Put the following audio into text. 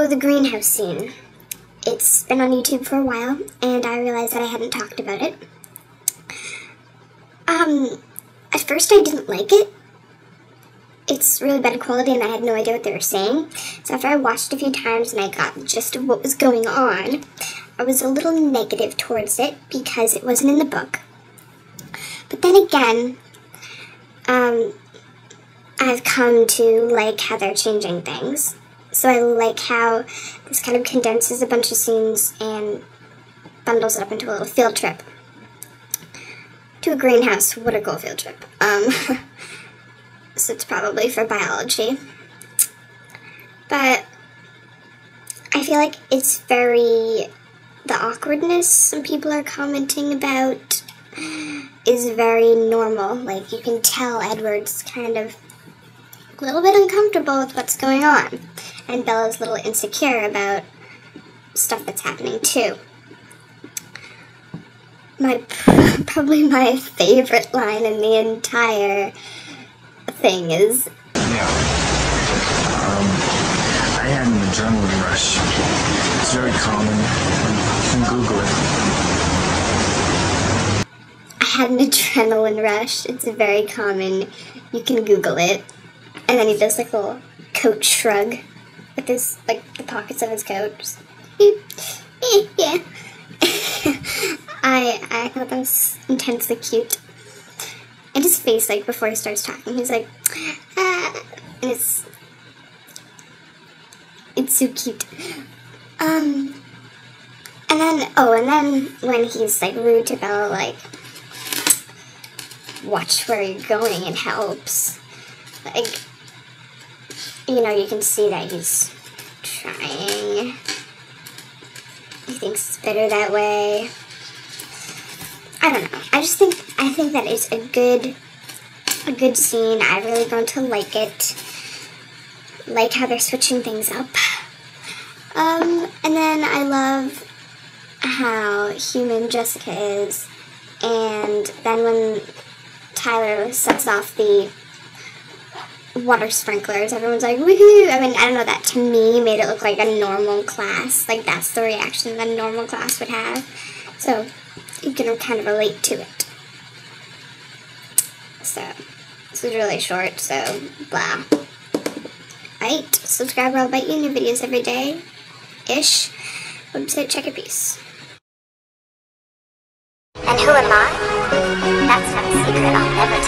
So, the greenhouse scene. It's been on YouTube for a while, and I realized that I hadn't talked about it. At first I didn't like it. It's really bad quality, and I had no idea what they were saying. So after I watched it a few times and I got the gist of what was going on, I was a little negative towards it because it wasn't in the book. But then again, I've come to like how they're changing things. So I like how this kind of condenses a bunch of scenes and bundles it up into a little field trip. To a greenhouse, what a cool field trip. So it's probably for biology. But I feel like it's the awkwardness some people are commenting about is very normal. Like, you can tell Edward's kind of a little bit uncomfortable with what's going on. And Bella's a little insecure about stuff that's happening too. Probably my favorite line in the entire thing is... Yeah. I had an adrenaline rush. It's very common. You can Google it. I had an adrenaline rush. It's very common. You can Google it. And then he does like a little coat shrug with his, like, the pockets of his coat. Just, yeah. I thought that was intensely cute. And his face, like, before he starts talking, he's like, ah, and it's so cute. And then when he's, like, rude to Bella, like, watch where you're going, it helps. Like, you know, you can see that he's trying. He thinks it's better that way. I don't know. I think that it's a good scene. I've really grown to like it. Like how they're switching things up. And then I love how human Jessica is. And then when Tyler sets off the water sprinklers, everyone's like, woohoo! I mean, I don't know, that to me made it look like a normal class. Like, that's the reaction that a normal class would have. So, you can kind of relate to it. So, this is really short, so, blah. Right, subscribe or I'll bite you new videos every day-ish. Website, check your piece. And who am I? That's not a secret I'll never